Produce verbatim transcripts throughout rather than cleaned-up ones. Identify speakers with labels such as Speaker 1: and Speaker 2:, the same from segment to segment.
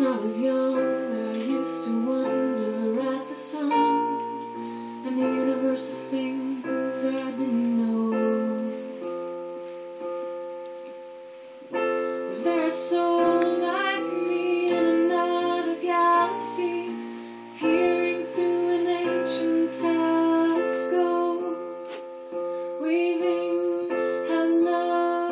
Speaker 1: When I was young, I used to wonder at the sun and the universe of things I didn't know. Was there a soul like me in another galaxy, peering through an ancient telescope, waving hello?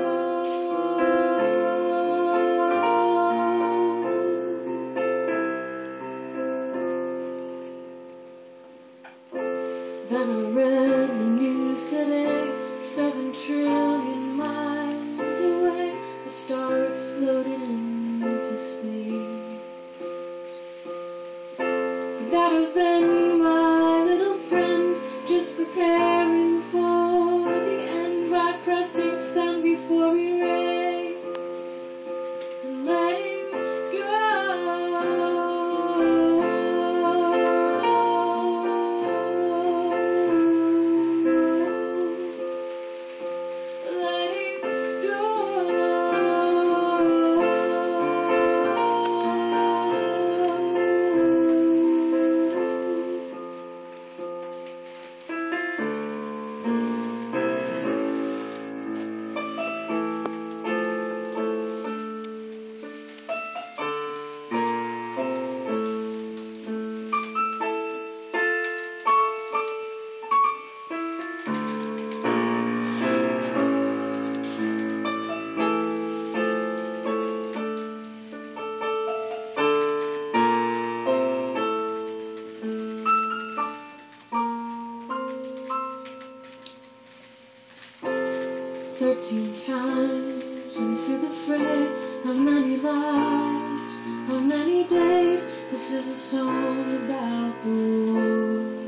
Speaker 1: Then I read the news today, seven trillion miles away, a star exploded into space. Could that have been my little friend, just preparing for the end by pressing send before we race and letting go? Thirteen times into the fray, how many lives, how many days? This is a song about the war.